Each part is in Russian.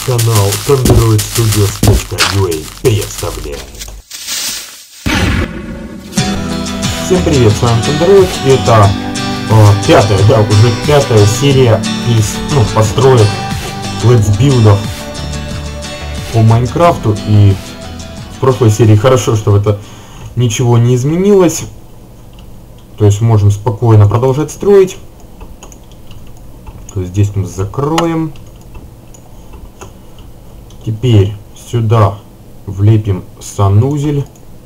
Канал ThunderOidStudios.ua представляет. Всем привет, с вами ThunderOid, и это уже пятая серия из построек летсбилдов по Майнкрафту. И в прошлой серии хорошо, что это ничего не изменилось, то есть можем спокойно продолжать строить. То есть здесь мы закроем. Теперь сюда влепим санузел.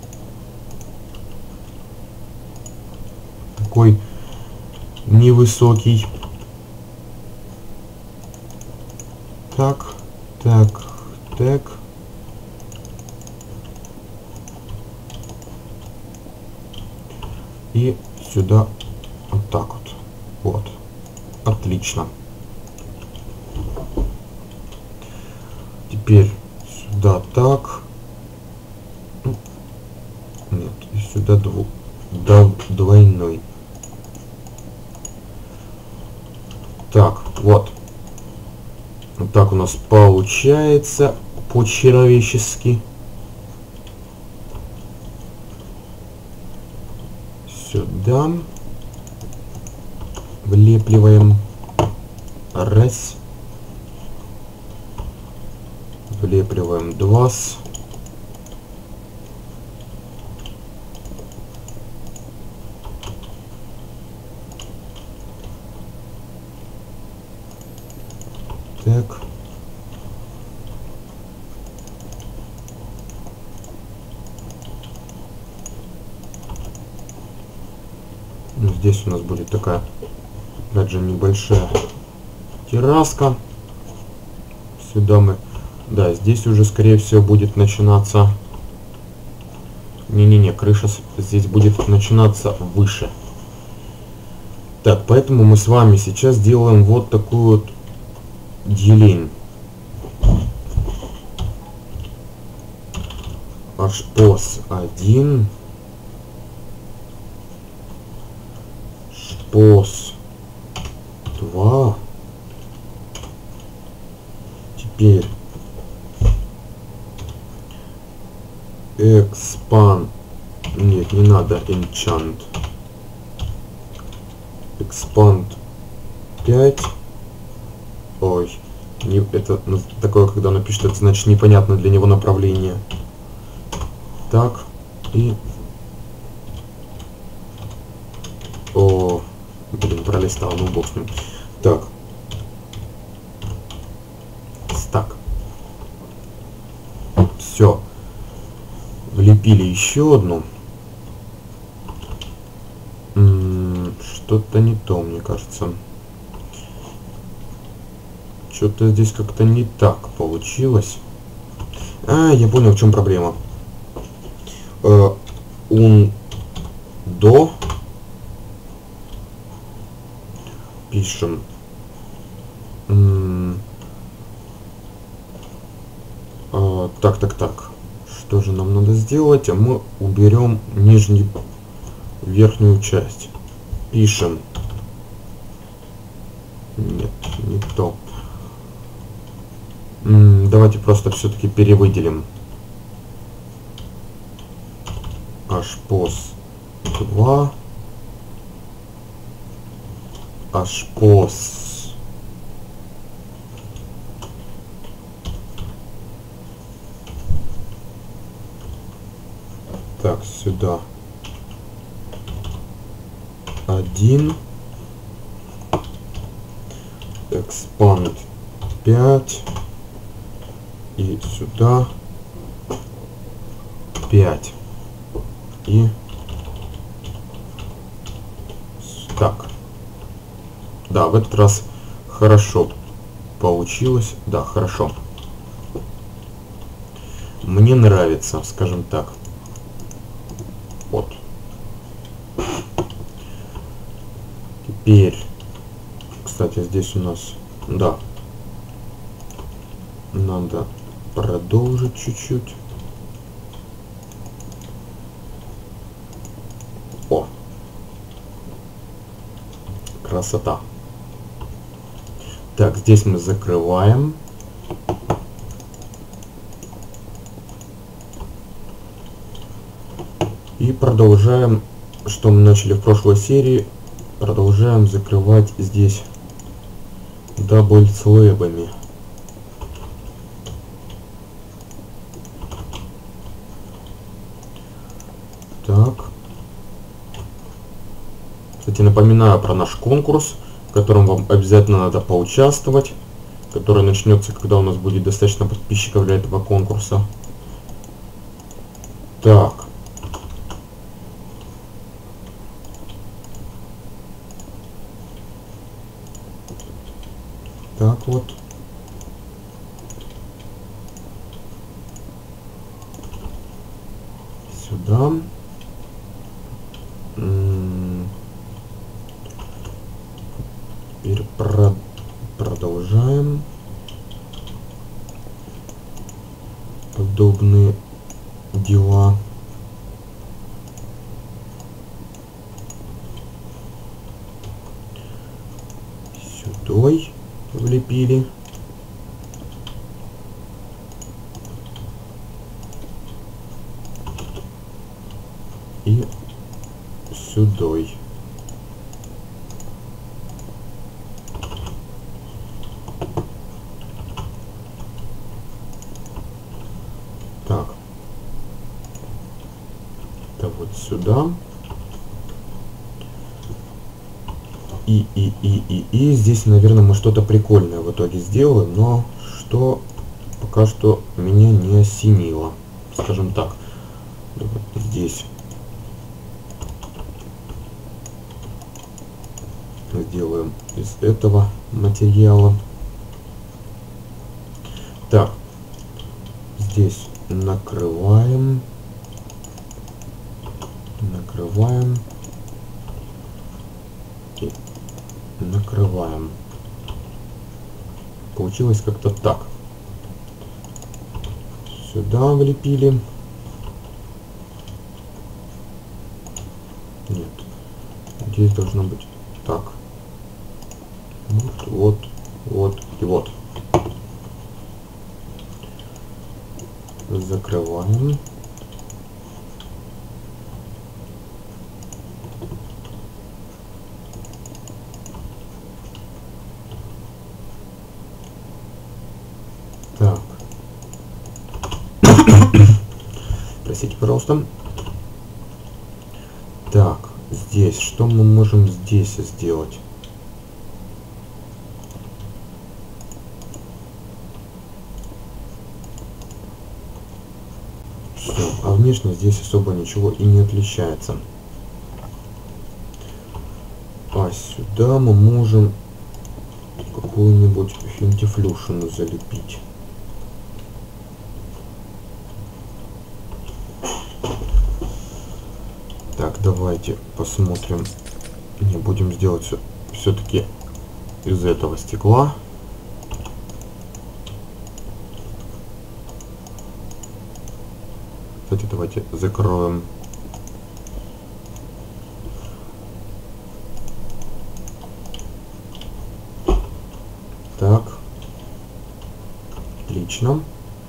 Такой невысокий. Так. И сюда вот так вот. Вот. Отлично. Теперь сюда так. Нет, и сюда двойной. Так, вот. Вот так у нас получается по-человечески. Сюда влепливаем. Раз. Влепливаем два. Так. Здесь у нас будет такая, опять же, небольшая терраска. Сюда мы... Да, здесь уже, скорее всего, будет начинаться... Не-не-не, крыша здесь будет начинаться выше. Так, поэтому мы с вами сейчас делаем вот такую вот делень. Шпос 1. Шпос 2. Теперь expand. Нет, не надо enchant. Expand 5. Ой, это такое, когда напишет, это значит непонятно для него направление. Так, и... О, блин, пролистал, ну бог с ним. Так. Так. Все. Влепили еще одну. Что-то не то, мне кажется. Что-то здесь как-то не так получилось. Я понял, в чем проблема. До. Пишем. Так. Что же нам надо сделать? Мы уберем верхнюю часть. Пишем. Нет, не то. Давайте просто все-таки перевыделим. Шпос 2. Шпос. Так, сюда 1. Expand 5. И сюда 5. И так. Да, в этот раз хорошо получилось. Да, хорошо. Мне нравится, скажем так. Вот. Теперь, кстати, здесь у нас, да, надо продолжить чуть-чуть. О, красота. Так, здесь мы закрываем. И продолжаем, что мы начали в прошлой серии, продолжаем закрывать здесь дабл слэбами. Так. Кстати, напоминаю про наш конкурс, в котором вам обязательно надо поучаствовать, который начнется, когда у нас будет достаточно подписчиков для этого конкурса. Так. Так вот. Сюда. Теперь продолжаем. Подобные дела. Сюдой влепили. И сюдой. Так. Это вот сюда. И здесь, наверное, мы что-то прикольное в итоге сделаем, но что пока что меня не осенило, скажем так. Вот здесь сделаем из этого материала. Так, здесь накрываем и накрываем. Получилось как-то так. Сюда влепили. Нет, здесь должно быть так. Вот и вот. Закрываем. Так. Простите, пожалуйста. Так, здесь что мы можем здесь сделать? Все, а внешне здесь особо ничего и не отличается. А сюда мы можем какую-нибудь финтифлюшину залепить. Так, давайте посмотрим. Не будем сделать все-таки из этого стекла. Кстати, давайте закроем. Так, отлично.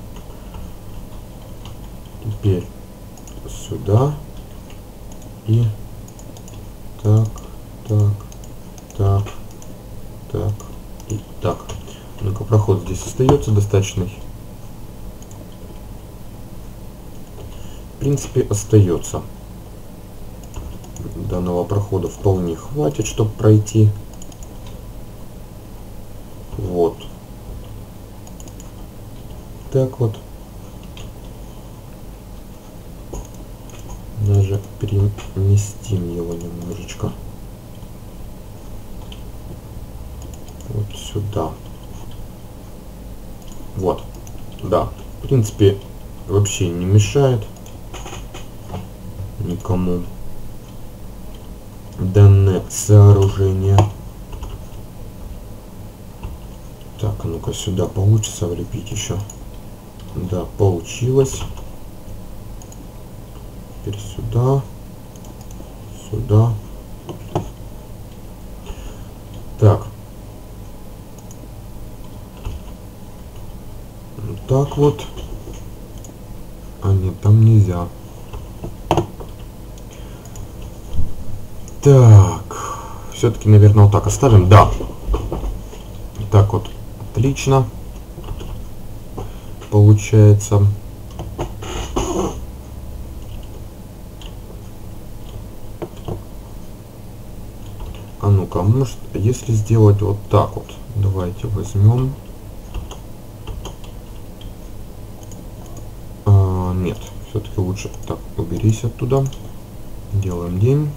Теперь сюда и так и так. Ну-ка, проход здесь остается достаточный. В принципе, остается. Данного прохода вполне хватит, чтобы пройти. Вот. Так вот. Даже переместим его немножечко. Вот сюда. Вот. Да. В принципе, вообще не мешает никому данное сооружение. Так, а ну-ка сюда получится влепить еще. Да, получилось. Теперь сюда, сюда. Так. Так вот. А нет, там нельзя. Так, все-таки, наверное, вот так оставим. Да. Так вот, отлично. Получается. А ну-ка, может, если сделать вот так вот. Давайте возьмем. Нет, все-таки лучше так, уберись оттуда. Делаем день.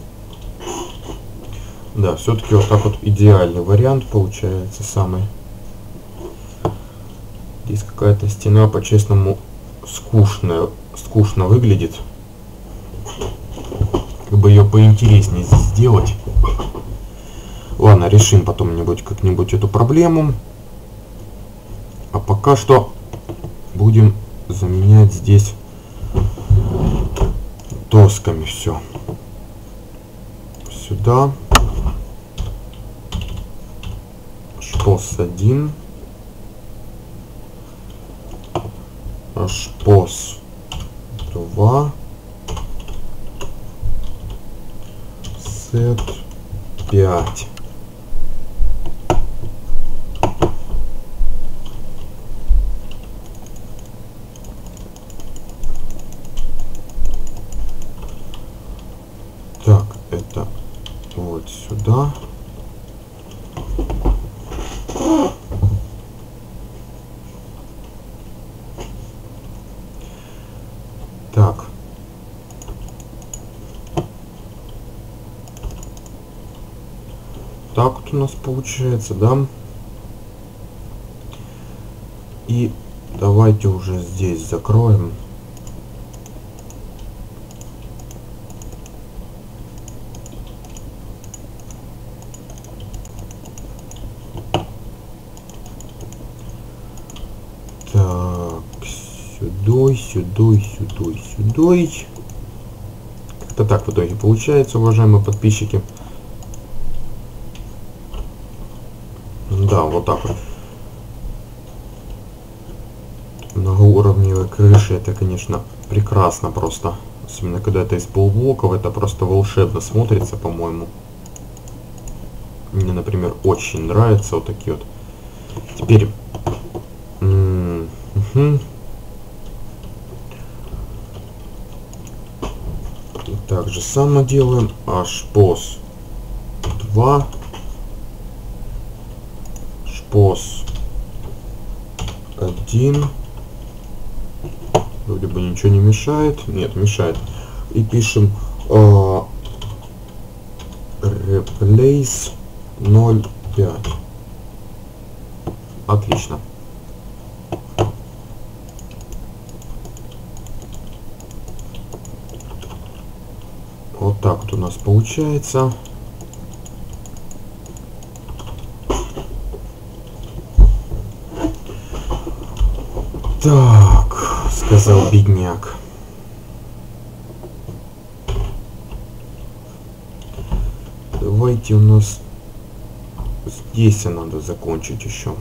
Да, все-таки вот так вот идеальный вариант получается самый. Здесь какая-то стена, по-честному, скучно выглядит. Как бы ее поинтереснее здесь сделать. Ладно, решим потом-нибудь как-нибудь эту проблему. А пока что будем заменять здесь досками все. Сюда. Шпос 1. Шпос 2. Сет 5. Так, это вот сюда. Так. Так вот у нас получается, да? И давайте уже здесь закроем. Так, сюдой. Как-то так в итоге получается, уважаемые подписчики. Да, вот так вот. Многоуровневые крыши, это, конечно, прекрасно просто. Особенно, когда это из полублоков, это просто волшебно смотрится, по-моему. Мне, например, очень нравятся вот такие вот. Теперь... Так же само делаем. Шпос 2. Шпос 1. Вроде бы ничего не мешает. Нет, мешает. И пишем replace 0.5. Отлично. Вот так вот у нас получается. Так, сказал бедняк. Давайте у нас здесь надо закончить еще.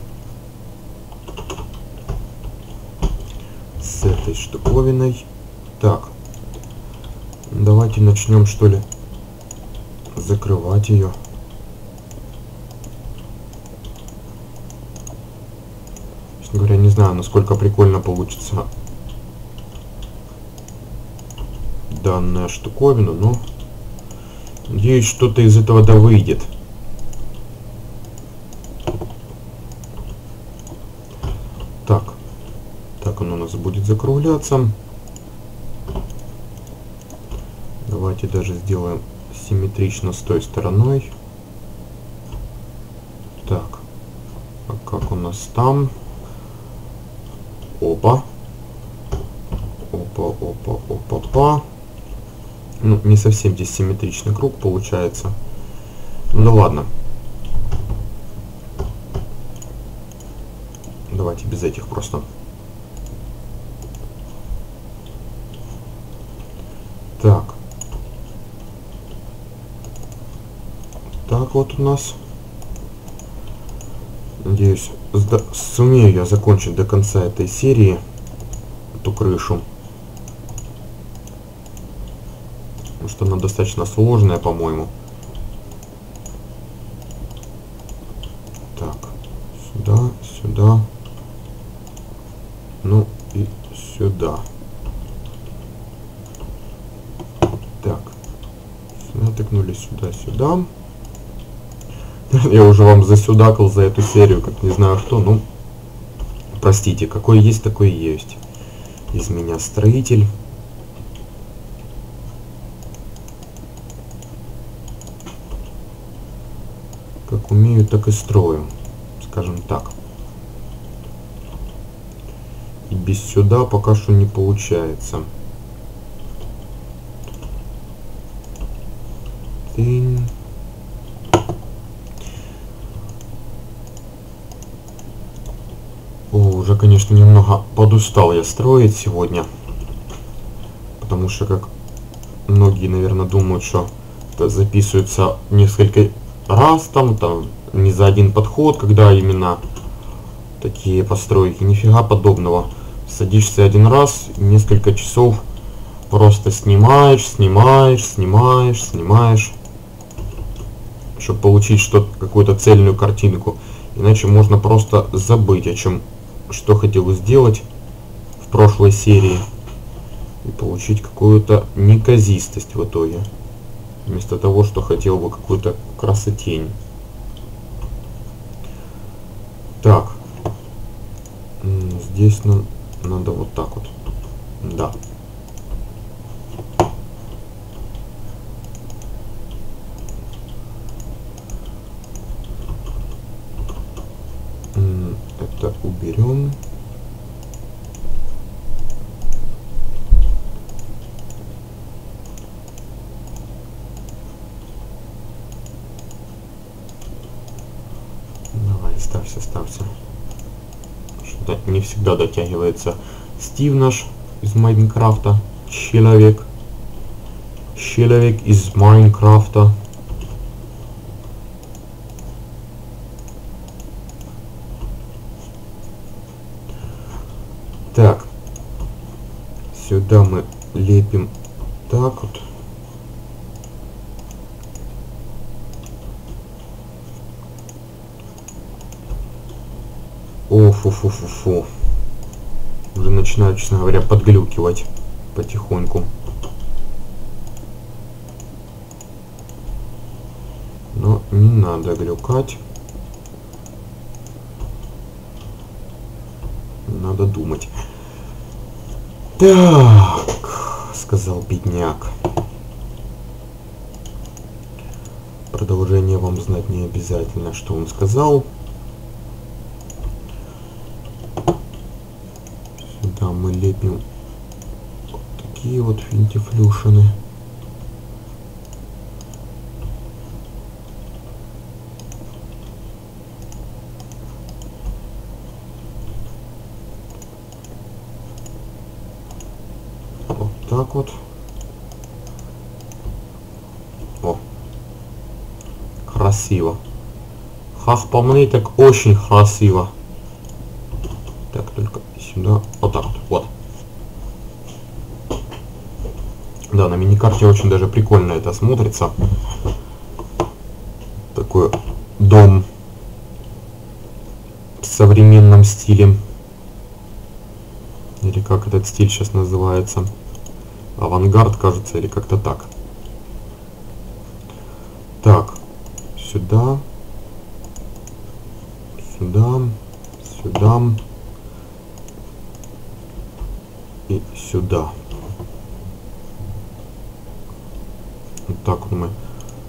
С этой штуковиной. Так. Давайте начнем, что ли, закрывать ее. Честно говоря, не знаю, насколько прикольно получится данная штуковина, но надеюсь, что-то из этого да выйдет. Так, так оно у нас будет закругляться. Давайте даже сделаем симметрично с той стороной. Так, а как у нас там? Опа. Опа. Ну, не совсем здесь симметричный круг получается. Ну да ладно. Давайте без этих просто. Так. Так вот у нас. Надеюсь, сумею я закончить до конца этой серии эту крышу. Потому что она достаточно сложная, по-моему. Так, сюда, сюда. Ну и сюда. Так, натыкнули сюда, сюда. Я уже вам засюдакал за эту серию, как не знаю что, ну, простите, какой есть, такой и есть. Из меня строитель. Как умею, так и строю, скажем так. И без сюда пока что не получается. Тынь. О, уже, конечно, немного подустал я строить сегодня. Потому что, как многие, наверное, думают, что это записывается несколько раз, там не за один подход, когда именно такие постройки. Нифига подобного. Садишься один раз, несколько часов просто снимаешь, чтобы получить что-то, какую-то цельную картинку. Иначе можно просто забыть, о чем, что хотел сделать в прошлой серии, и получить какую-то неказистость в итоге, вместо того, что хотел бы какую-то красотень. Так, здесь нам надо вот так вот, да. Это уберем. Давай, ставься. Что-то не всегда дотягивается. Стив наш из Майнкрафта. Человек из Майнкрафта. Так, сюда мы лепим так вот. О, фу. Уже начинаю, честно говоря, подглюкивать потихоньку. Но не надо глюкать. Надо думать. Так, сказал бедняк. Продолжение вам знать не обязательно, что он сказал. Сюда мы лепим вот такие вот финтифлюшины. Так вот. О, красиво. Как по мне, так очень красиво. Так, только сюда. Вот так вот. Да, на миникарте очень даже прикольно это смотрится. Такой дом в современном стиле. Или как этот стиль сейчас называется? Авангард, кажется, или как-то так. Так, сюда, сюда и сюда. Вот так вот мы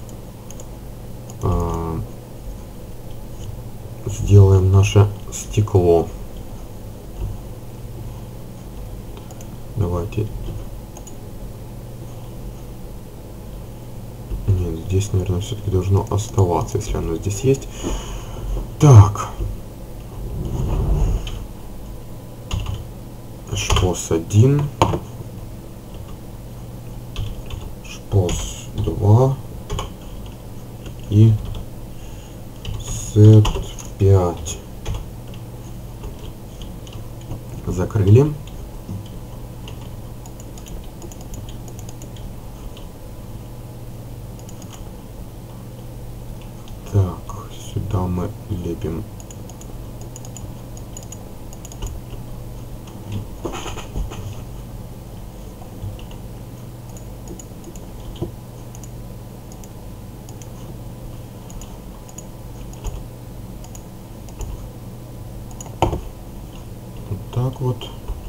сделаем наше стекло. Давайте. Нет, здесь, наверное, все-таки должно оставаться, если оно здесь есть. Так. Шпос 1. Шпос 2. И сет 5. Закрыли. Сюда мы лепим. Вот так вот.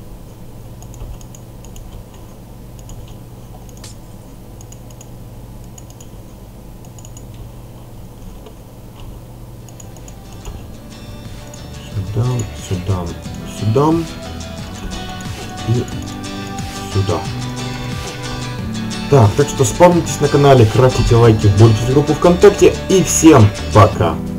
Сюда, сюда и сюда. Так что спавнитесь на канале, крафтите лайки, вводите в группу ВКонтакте и всем пока!